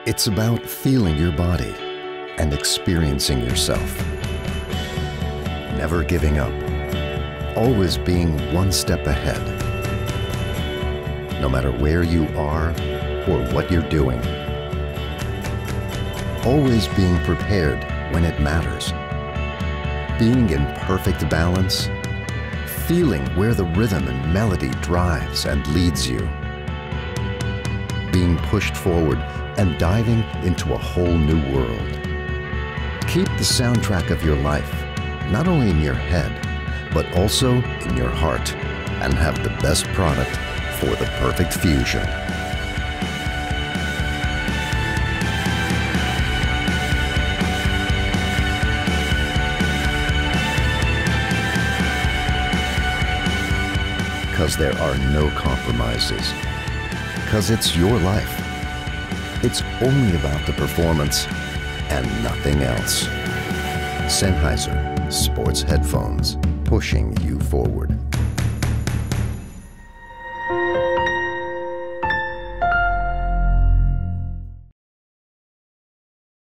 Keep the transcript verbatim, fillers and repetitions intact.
It's about feeling your body and experiencing yourself. Never giving up. Always being one step ahead. No matter where you are or what you're doing. Always being prepared when it matters. Being in perfect balance. Feeling where the rhythm and melody drives and leads you. Being pushed forward and diving into a whole new world. Keep the soundtrack of your life, not only in your head, but also in your heart, and have the best product for the perfect fusion. Because there are no compromises. Because it's your life. It's only about the performance and nothing else. Sennheiser Sports Headphones, pushing you forward.